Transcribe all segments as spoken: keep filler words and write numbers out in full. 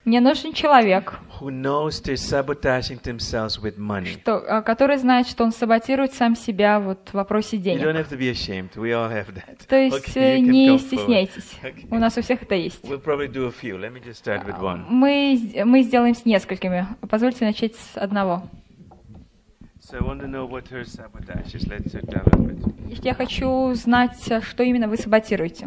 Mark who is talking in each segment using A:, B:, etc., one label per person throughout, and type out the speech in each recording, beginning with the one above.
A: Мне нужен человек,
B: who knows they're sabotaging themselves with money.
A: что, который знает, что он саботирует сам себя вот в вопросе
B: You don't
A: денег.
B: have to be ashamed. We all have that.
A: То есть
B: Okay, you can
A: не
B: come
A: стесняйтесь.
B: forward.
A: У нас у всех это есть.
B: We'll probably do a few. Let me just start with one.
A: Мы, мы сделаем с несколькими. Позвольте начать с одного.
B: So I want to know what her sabotage is. Let's develop it.
A: Я хочу знать, что именно вы саботируете.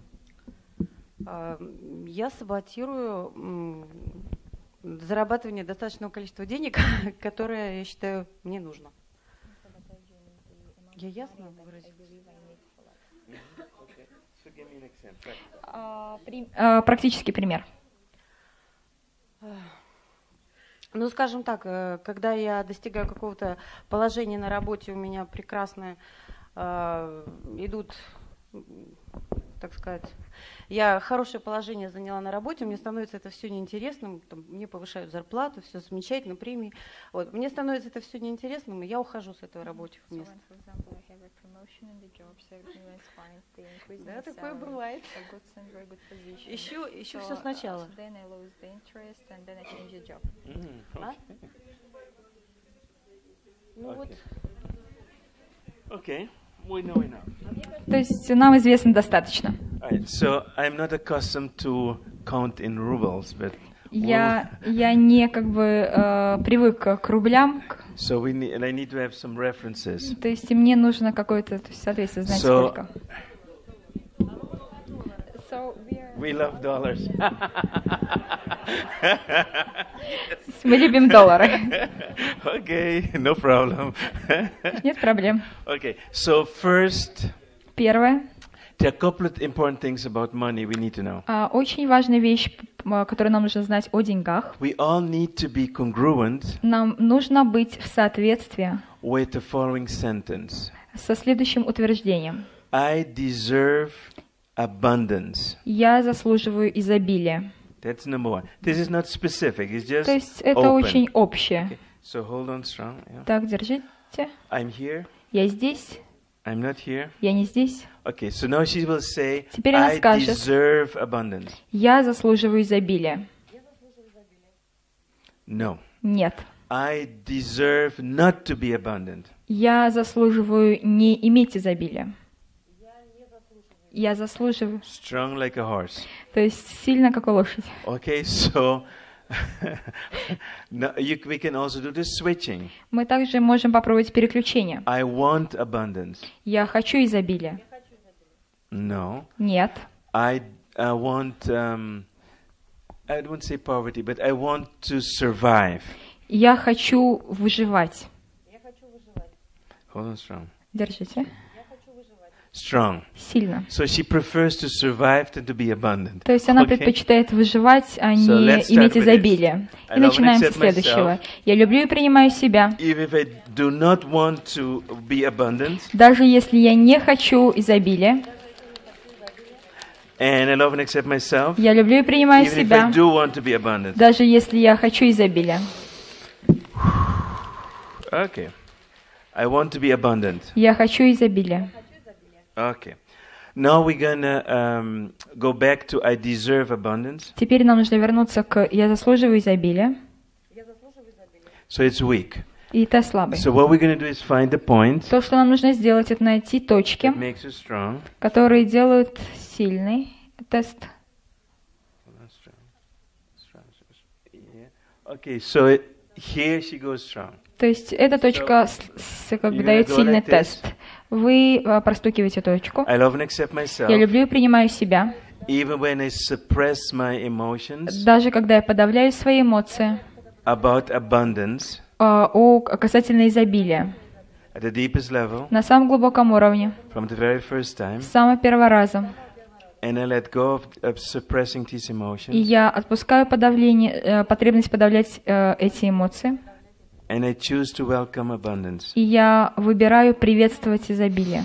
C: Я саботирую м, зарабатывание достаточного количества денег, которое, я считаю, мне нужно. Я ясно выразилась?
A: А, при- а, Практический пример.
C: Ну, скажем так, э, когда я достигаю какого-то положения на работе, у меня прекрасно э, идут, м, так сказать, я хорошее положение заняла на работе, мне становится это все неинтересным, там, мне повышают зарплату, все замечательно, премии. Вот, мне становится это все неинтересным, и я ухожу с этой работы в место. Да, такое бывает. Еще, еще все сначала.
B: Mm,
C: А?
B: okay.
C: Ну вот.
B: Okay. We know enough.
A: То есть нам известно достаточно.
B: All right. So I'm not accustomed to count in rubles, but
A: Я, я не как бы э, привык к рублям, к-
B: so we need, and I need to have some references.
A: то есть мне нужно какое-то то есть, соответствие, знать
B: So-
A: сколько.
B: We love dollars.
A: Мы любим доллары.
B: Okay, no problem.
A: Нет проблем.
B: Okay, so first,
A: Первое.
B: there are a couple of important things about money we need to know.
A: А, Очень важная вещь, п- м, которую нам нужно знать о деньгах.
B: We all need to be congruent
A: Нам нужно быть в соответствии
B: with the following sentence.
A: со следующим утверждением.
B: I deserve abundance.
A: Я заслуживаю изобилия.
B: That's number one. This is not specific, it's just
A: То есть это
B: open.
A: очень общее.
B: Okay, so hold on strong. Yeah.
A: Так, держите.
B: I'm here,
A: Я здесь,
B: I'm not here.
A: я не здесь.
B: Okay, so now she will say,
A: Теперь она
B: I
A: скажет.
B: deserve abundance.
A: Я заслуживаю изобилия.
B: No.
A: Нет.
B: I deserve not to be abundant.
A: Я заслуживаю не иметь изобилия. Я заслуживаю.
B: Strong like a horse.
A: То есть сильно, как у лошади.
B: Okay, so no, you, we can also do the switching.
A: Мы также можем попробовать переключение.
B: I want abundance.
A: Я хочу изобилия.
B: No.
A: Нет.
B: I, I want, um, I don't say poverty, but I want to survive.
A: Я хочу выживать.
B: Hold on, strong.
A: Держите.
B: Strong.
A: Сильно.
B: So she prefers to survive than to be abundant.
A: То есть она
B: Okay?
A: предпочитает выживать, а
B: So
A: не
B: let's start
A: иметь
B: with
A: изобилие.
B: this. I
A: И
B: love and
A: начинаем
B: accept
A: со следующего.
B: myself.
A: Я люблю и принимаю себя.
B: Even if I do not want to be abundant,
A: Даже если я не хочу изобилия,
B: and I love and accept myself,
A: я люблю и принимаю
B: even if I
A: себя.
B: do want to be abundant.
A: Даже если я хочу изобилия.
B: Okay. I want to be abundant.
A: Я хочу изобилия.
B: Okay. Now we're gonna um, go back to I deserve abundance.
A: Теперь нам нужно вернуться к «я заслуживаю изобилия».
B: So it's weak.
A: И тест слабый.
B: So what we're gonna do is find the point
A: То, что нам нужно сделать, это найти точки,
B: that makes you strong.
A: которые делают сильный тест.
B: Okay, so it, here she goes strong.
A: То есть эта точка с- с- как бы
B: you're
A: дает
B: gonna go
A: сильный
B: like this.
A: тест. Вы а, простукиваете точку.
B: I love and accept myself,
A: Я люблю и принимаю себя.
B: even when I suppress my emotions
A: Даже когда я подавляю свои эмоции
B: about abundance
A: а, о касательно изобилия.
B: at the deepest level
A: На самом глубоком уровне.
B: from the very first time,
A: С самого первого раза.
B: and I let go of, of suppressing these
A: И
B: emotions,
A: я отпускаю подавление, э, потребность подавлять э, эти эмоции.
B: and I choose to welcome abundance.
A: И я выбираю приветствовать изобилие.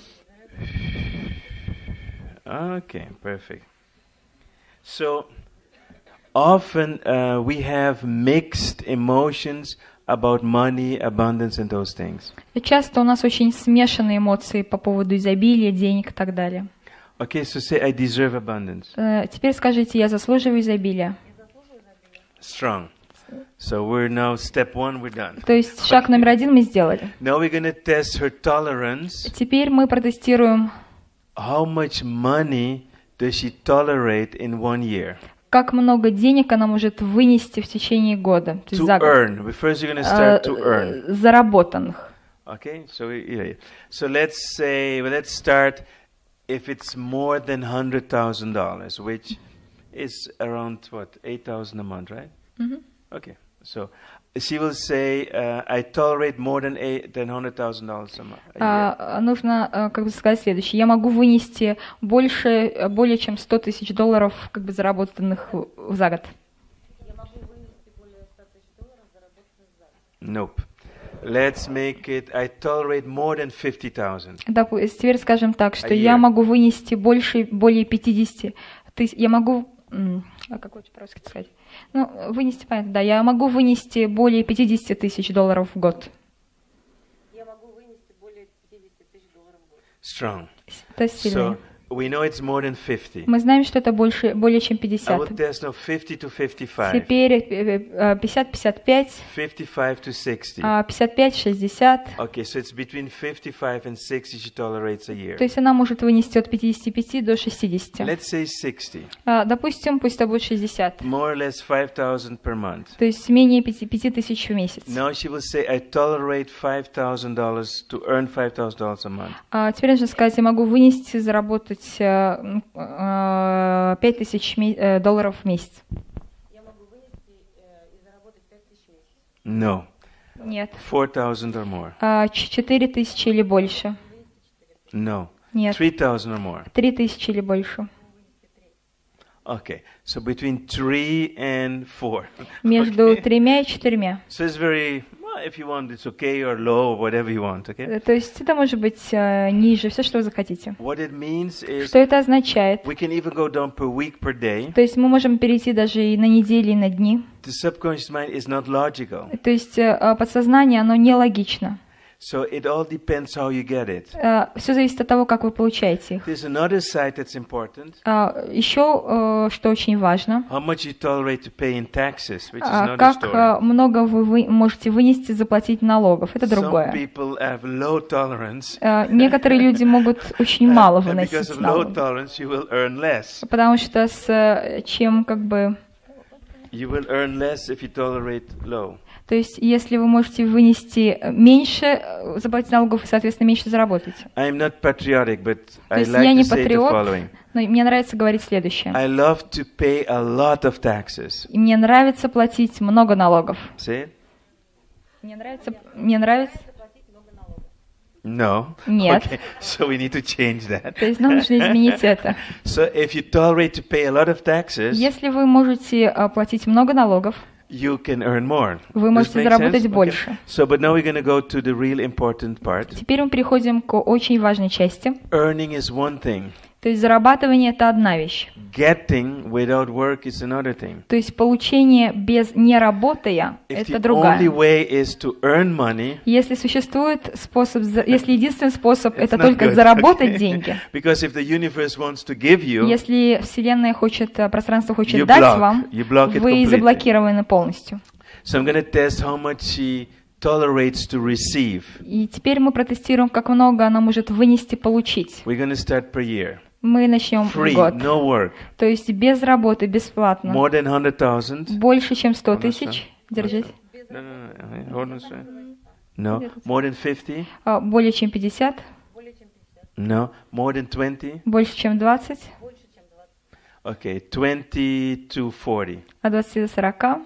B: Okay, perfect. So often uh, we have mixed emotions about money, abundance, and those things.
A: И часто у нас очень смешанные эмоции по поводу изобилия, денег и так далее.
B: Okay, so say I deserve abundance.
A: Э, Теперь скажите, я заслуживаю изобилия.
B: Strong. So we're now step one, we're done.
A: То есть шаг номер один мы сделали.
B: Now we're going to test her tolerance.
A: Теперь мы протестируем,
B: How much money does she tolerate in one year?
A: как много денег она может вынести в течение года, то есть
B: To
A: за год.
B: earn. We First you're going to start to earn.
A: Э, Заработанных.
B: Okay, so yeah. So let's say, well, let's start if it's more than one hundred thousand dollars, which is around, what, eight thousand a month, right?
A: Мгм.
B: Okay, so she will say, uh, I tolerate more than eight, than one hundred thousand dollars a month. A year.
A: А, нужно а, как бы сказать следующее. Я могу вынести больше, а, более чем сто тысяч долларов как бы заработанных в- за год.
B: Nope. Let's make it, I tolerate more than fifty thousand.
A: Допу- Теперь скажем так, что
B: A
A: я
B: year.
A: могу вынести больше, более пятьдесят тысяч. Я могу... м, А какой по-русски сказать? Ну, вынести, понятно, да. Я могу вынести более пятьдесят тысяч долларов в год.
C: Я могу вынести более пятьдесят тысяч долларов в год.
B: Strong.
A: То есть сильнее.
B: So we know it's more than fifty.
A: Мы знаем, что это больше, более чем
B: I
A: пятьдесят.
B: would test now fifty to fifty-five.
A: Теперь э, пятьдесят пятьдесят пять,
B: fifty-five to sixty.
A: а, пятьдесят пять шестьдесят.
B: Okay, so it's between fifty-five and sixty she tolerates a year.
A: То есть она может вынести от пятидесяти пяти до шестидесяти.
B: Let's say sixty.
A: А, Допустим, пусть это будет шестьдесят.
B: More or less five thousand per month.
A: То есть менее пяти пяти тысяч в месяц.
B: Now she will say, I tolerate five thousand dollars to earn five thousand dollars a month.
A: А теперь нужно сказать, я могу вынести, заработать э, э, пять тысяч ме- э, долларов в месяц.
C: Я могу вынести э, и заработать пять тысяч в месяц.
B: No.
A: Нет.
B: four thousand or more.
A: А, ч- четыре тысячи или больше.
B: No.
A: Нет.
B: three thousand or more.
A: Три тысячи или больше.
B: Okay, so between three and four.
A: Между
B: Okay.
A: тремя и четырьмя.
B: So it's very, well, if you want, it's okay, or low, or whatever you want, okay?
A: Э, То есть это может быть э, ниже, все, что вы захотите.
B: What it means is
A: Что это означает?
B: we can even go down per week, per day.
A: То есть мы можем перейти даже и на недели, и на дни.
B: The subconscious mind is not logical.
A: То есть э, подсознание, оно нелогично.
B: So it all depends how you get it.
A: Все зависит от того, как вы получаете их.
B: There's another side that's important.
A: А, Еще, э, что очень важно,
B: How much you tolerate to pay in taxes, which is
A: а,
B: another
A: как
B: story.
A: э, много вы, вы можете вынести, заплатить налогов. Это
B: Some
A: другое.
B: people have low tolerance.
A: Э, Некоторые люди могут очень мало
B: And because
A: выносить
B: of low
A: налогов.
B: tolerance, you will earn less.
A: Потому что с э, чем как бы...
B: You will earn less if you tolerate low.
A: То есть, если вы можете вынести меньше, э, заплатить налогов, и, соответственно, меньше заработаете.
B: I'm not patriotic, but
A: То
B: I
A: есть я
B: like
A: не
B: to say the
A: патриот,
B: following.
A: но мне нравится говорить следующее.
B: I love to pay a lot of taxes.
A: И мне нравится платить много налогов.
B: Say it?
A: Мне нравится... Мне нравится...
B: No.
A: Нет.
B: Okay, so we need to change that.
A: То есть нам нужно изменить это.
B: So if you tolerate to pay a lot of taxes,
A: Если вы можете э, платить много налогов,
B: you can earn more.
A: вы
B: Does
A: можете
B: it make
A: заработать
B: sense?
A: больше.
B: Okay. So, but now we're going to go to the real important part.
A: Теперь мы переходим к очень важной части.
B: Earning is one thing.
A: То есть зарабатывание – это одна вещь.
B: Getting without work is another thing.
A: То есть получение без не работая –
B: If
A: это
B: the
A: другая.
B: only way is to earn money,
A: Если существует способ, за- если единственный способ –
B: it's
A: это
B: not
A: только
B: good.
A: заработать
B: Okay.
A: деньги,
B: Because if the universe wants to give you,
A: если Вселенная хочет, э, пространство хочет
B: You
A: дать
B: block.
A: вам,
B: You block it
A: вы
B: completely.
A: заблокированы полностью.
B: so I'm going to test how much she tolerates to receive.
A: И теперь мы протестируем, как много она может вынести, получить.
B: We're going to start per year.
A: Мы начнем
B: Free,
A: год.
B: no work.
A: То есть без работы, бесплатно.
B: More than one hundred thousand.
A: Больше, чем сто
B: Hold on,
A: тысяч.
B: sir.
A: Держите.
B: No, no, no. Hold on, sir. No. More than fifty?
A: А, Более чем пятьдесят.
B: No. More than twenty?
A: Больше, чем двадцать.
B: Okay, twenty to forty.
A: От двадцати до сорока.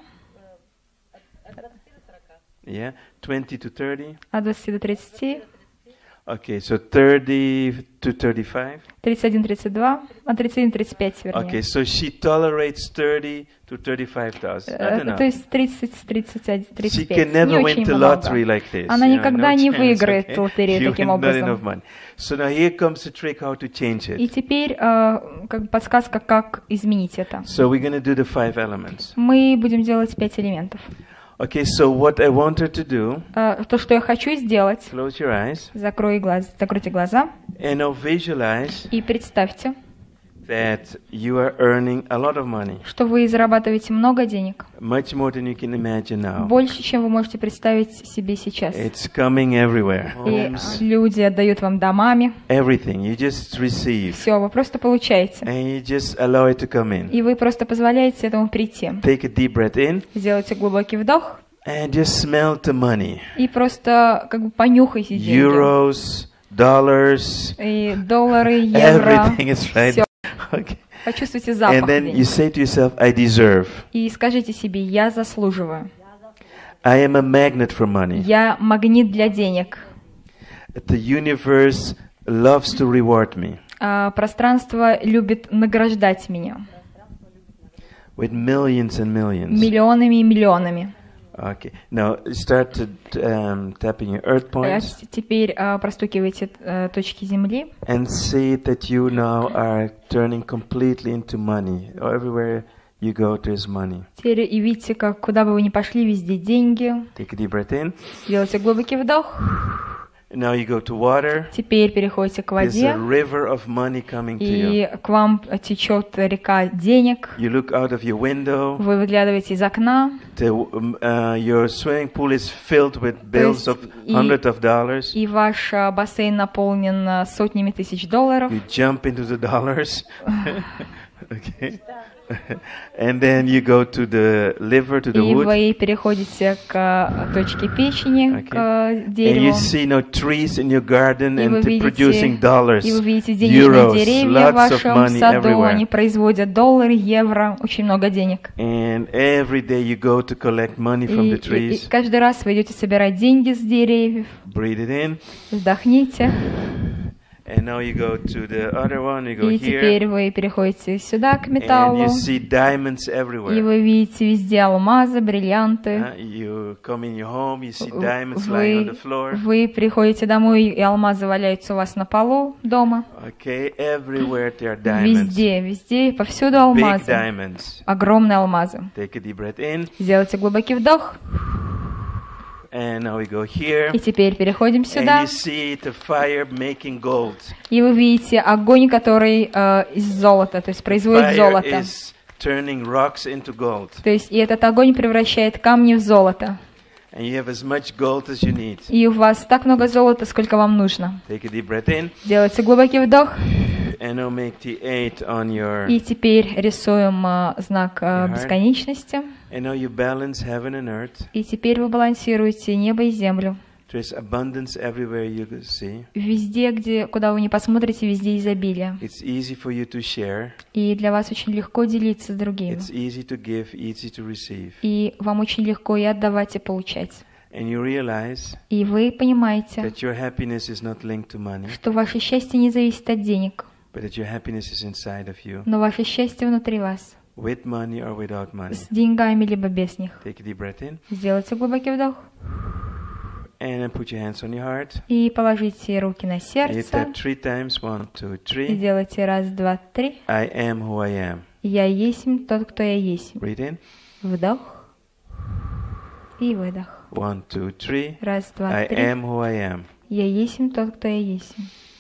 B: Yeah. twenty to thirty.
A: От двадцати до тридцати.
B: Okay, so thirty to thirty-five.
A: тридцать один тридцать два. От тридцати до тридцати пяти,
B: Okay,
A: вернее.
B: so she tolerates thirty to thirty-five thousand. Not
A: Э,
B: enough.
A: То есть тридцать, тридцать один,
B: She
A: тридцать
B: can
A: пять. Не
B: never win
A: очень
B: the
A: много.
B: lottery like this.
A: Она
B: Yeah,
A: никогда
B: no
A: не
B: chance,
A: выиграет
B: okay?
A: лотерею
B: You
A: таким
B: win not
A: образом.
B: enough money. So now here comes the trick how to change
A: И
B: it.
A: теперь э, как бы подсказка, как изменить это.
B: So we're going to do the five elements.
A: Мы будем делать пять элементов.
B: Okay, so what I want her to do,
A: Э, То, что я хочу сделать,
B: close your eyes
A: закрой глаз, закройте глаза
B: and now visualize
A: и представьте,
B: that you are earning a lot of money,
A: что вы зарабатываете много денег,
B: much more than you can imagine now.
A: больше, чем вы можете представить себе сейчас.
B: It's coming everywhere.
A: И
B: Homes,
A: люди отдают вам домами,
B: everything. You just receive,
A: все, вы просто получаете.
B: and you just allow it to come in.
A: И вы просто позволяете этому прийти.
B: Take a deep breath in,
A: Сделайте глубокий вдох
B: and just smell the money.
A: и просто как бы понюхайте деньги.
B: Euros, dollars,
A: И доллары, евро,
B: everything is right.
A: всё.
B: Okay.
A: Почувствуйте запах
B: And then you
A: денег.
B: say to yourself, I deserve.
A: И скажите себе, я заслуживаю.
B: I am a magnet for money.
A: Я магнит для денег.
B: The universe loves to reward me
A: А пространство любит награждать меня
B: with millions and millions.
A: миллионами и миллионами.
B: Okay. Now start to um, tapping your earth
A: А
B: points
A: теперь а, простукивайте а, точки земли
B: and see that you now are turning completely into money. Everywhere you go, there's money.
A: Теперь и видите, как куда бы вы ни пошли, везде деньги.
B: Take a deep breath in.
A: Делайте глубокий вдох.
B: Now you go to water.
A: Теперь переходите к
B: There's
A: воде,
B: a river of money coming to you.
A: и к вам течет река денег.
B: You look out of your window.
A: Вы выглядываете из окна,
B: The, um, uh, your swimming pool is filled with bills of
A: и-
B: hundreds of dollars.
A: и ваш а, бассейн наполнен а, сотнями тысяч долларов.
B: You jump into the dollars. Okay. And then you go to the liver, to the
A: И
B: wood.
A: вы переходите к а, точке печени,
B: Okay.
A: к а,
B: And you
A: дереву.
B: see no trees in your garden
A: И вы
B: and they're
A: видите,
B: producing dollars,
A: и вы видите денежные
B: euros,
A: деревья в
B: lots of
A: вашем
B: money
A: саду. Они
B: everywhere.
A: производят доллары, евро, очень много денег.
B: And every day you go to collect money from
A: И,
B: the
A: и- и
B: trees.
A: каждый раз вы идете собирать деньги с деревьев.
B: Breathe it in.
A: Вздохните.
B: And now you go to the other one, you go
A: И
B: here.
A: теперь вы переходите сюда, к
B: And
A: металлу.
B: you see diamonds
A: И
B: everywhere.
A: вы видите везде алмазы, бриллианты.
B: Uh, you come in your home, you see diamonds lying on
A: Вы,
B: the floor.
A: вы приходите домой, и алмазы валяются у вас на полу дома.
B: Okay, everywhere there are diamonds.
A: Везде, везде, повсюду
B: Big
A: алмазы.
B: diamonds.
A: Огромные алмазы.
B: Take a deep breath in.
A: Сделайте глубокий вдох.
B: And now we go here.
A: И теперь переходим
B: And
A: сюда.
B: you see the fire making gold.
A: И вы видите огонь, который э, из золота, то есть производит
B: Fire
A: золото.
B: is turning rocks into gold.
A: То есть и этот огонь превращает камни в золото.
B: And you have as much gold as you need.
A: И у вас так много золота, сколько вам нужно.
B: Take a deep breath in.
A: Делайте глубокий вдох.
B: And now make the eight on your...
A: И теперь рисуем э, знак э,
B: Your heart.
A: бесконечности.
B: And now you balance heaven and earth.
A: И теперь вы балансируете небо и землю.
B: There's abundance everywhere you can see.
A: Везде, где, куда вы не посмотрите, везде изобилие.
B: It's easy for you to share.
A: И для вас очень легко делиться с другими.
B: It's easy to give, easy to receive.
A: И вам очень легко и отдавать, и получать.
B: And you realize
A: И вы понимаете,
B: that your happiness is not linked to money,
A: что ваше счастье не зависит от денег,
B: but that your happiness is inside of you,
A: но ваше счастье внутри вас.
B: with money or without money.
A: С деньгами, либо без них.
B: Take a deep breath in.
A: Сделайте глубокий вдох.
B: And then put your hands on your heart.
A: И положите руки на
B: And you
A: сердце.
B: tap three times. One, two,
A: И
B: three.
A: делайте раз, два, три.
B: I am who I am.
A: Я есть тот, кто я есть.
B: Breathe in.
A: Вдох. И выдох.
B: One, two, three.
A: Раз, два,
B: I
A: три.
B: am who I am.
A: Я есть тот, кто я есть.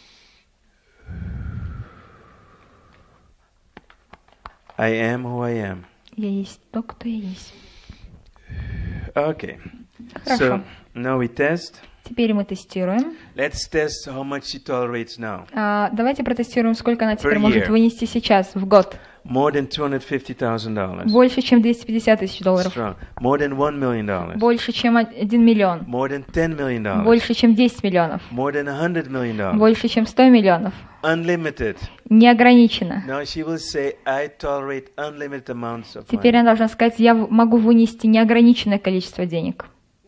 B: I am who I am.
A: Я есть тот, кто я есть.
B: Okay.
A: Хорошо.
B: So now we test.
A: Теперь мы тестируем.
B: Let's test how much she tolerates now.
A: А, давайте протестируем, сколько она теперь
B: Per
A: может
B: year.
A: вынести сейчас, в год.
B: More than two hundred fifty thousand dollars.
A: Больше, чем двести пятьдесят тысяч долларов.
B: Strong. More than one million dollars.
A: Больше, чем один миллион.
B: More than ten million dollars.
A: Больше, чем десять миллионов.
B: More than a hundred million dollars.
A: Больше, чем сто миллионов.
B: Unlimited.
A: Неограниченно.
B: Now she will say, I tolerate unlimited amounts of
A: Теперь
B: money.
A: она должна сказать, я в- могу вынести неограниченное количество денег.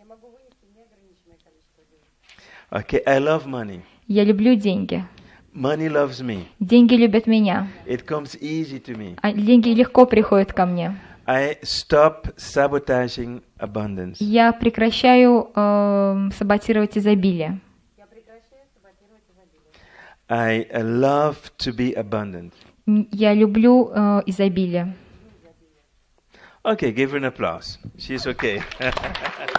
B: Okay, I love money.
A: Я люблю деньги.
B: Money loves me.
A: Деньги любят меня.
B: It comes easy to me.
A: А деньги легко приходят ко мне.
B: I stop sabotaging abundance.
A: Я прекращаю эм, саботировать изобилие.
B: I uh, love to be abundant.
A: М, Я люблю э, изобилие.
B: Okay, give her an applause. She's okay.